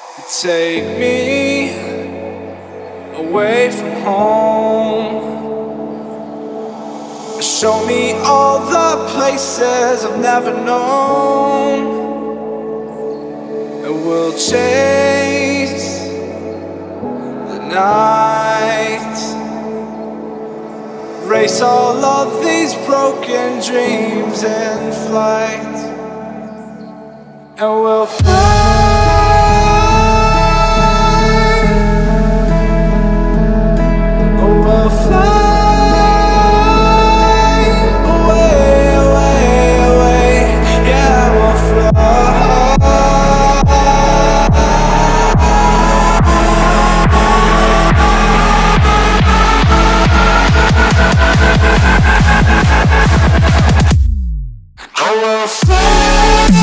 Take me away from home. Show me all the places I've never known. And we'll chase the night, race all of these broken dreams in flight. And we'll fly. We'll fly away, away, away. Yeah, we'll fly. Oh, we'll fly.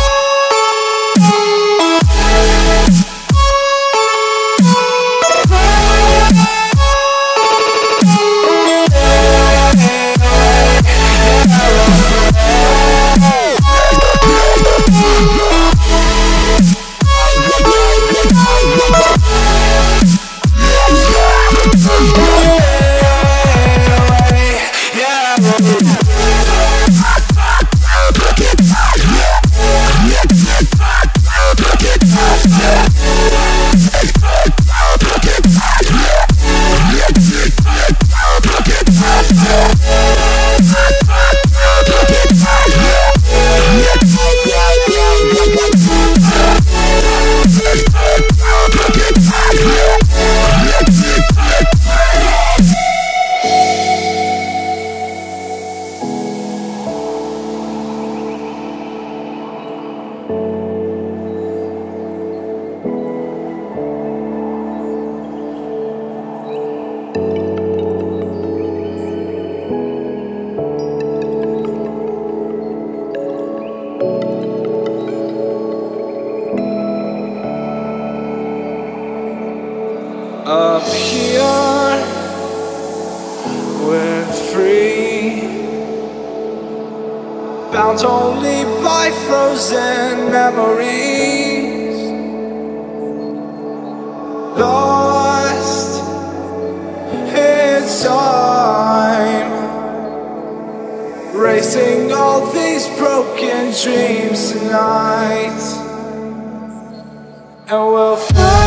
Up here, we're free, bound only by frozen memories, lost in time, racing all these broken dreams tonight. And we'll fly.